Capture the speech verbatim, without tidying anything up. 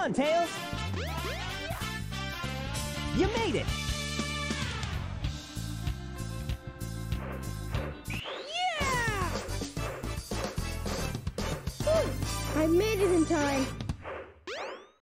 on, Tails! You made it! Yeah! Whew, I made it in time.